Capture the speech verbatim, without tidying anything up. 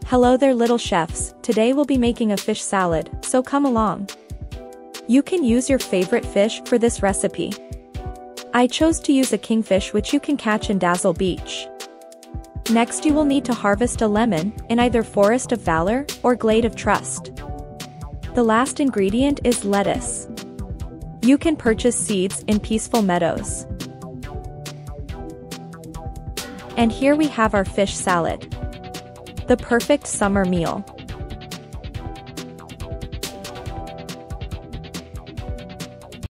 Hello there little chefs, today we'll be making a fish salad, so come along. You can use your favorite fish for this recipe. I chose to use a kingfish which you can catch in Dazzle Beach. Next you will need to harvest a lemon, in either Forest of Valor, or Glade of Trust. The last ingredient is lettuce. You can purchase seeds in Peaceful Meadows. And here we have our fish salad. The perfect summer meal.